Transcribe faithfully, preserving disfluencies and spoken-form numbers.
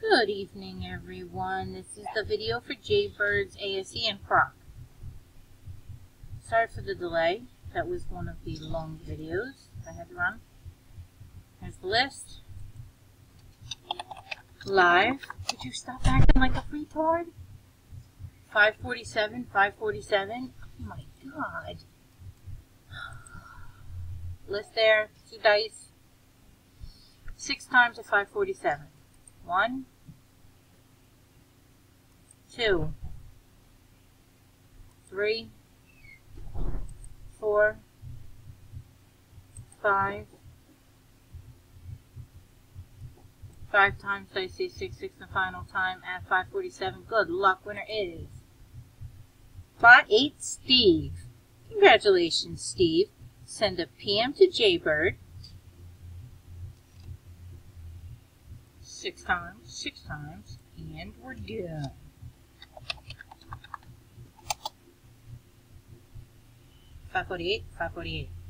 Good evening, everyone. This is the video for Jaybirds, A S E, and Croc. Sorry for the delay. That was one of the long videos I had to run. Here's the list. Live. Could you stop acting like a retard? five forty-seven, five forty-seven. Oh my god. List there. Two dice. Six times at five forty-seven. One. Two, three, four, five, five times I say six, six the final time at five forty-seven. Good luck. Winner is Bot eight Steve. Congratulations, Steve. Send a P M to Jaybird. Six times, six times, and we're done. five forty-eight, five forty-eight.